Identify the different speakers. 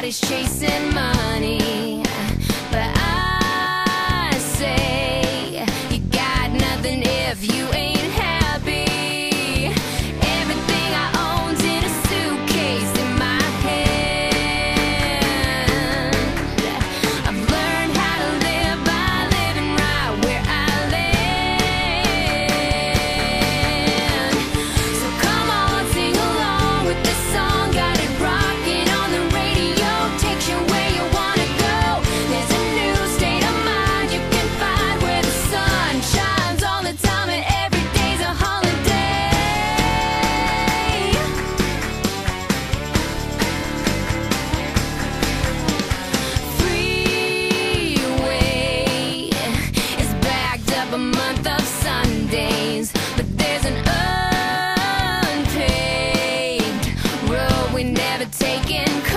Speaker 1: always chasing money, but I say you got nothing if you ain't happy. Everything I own's in a suitcase in my hand. I've learned how to live by living right where I land. So come on, sing along with this song. Got it rocking on the radio, takes you where you wanna go. There's a new state of mind you can find where the sun shines all the time and every day's a holiday. Freeway is backed up a month of Sundays, but there's an unpaved road we never taken.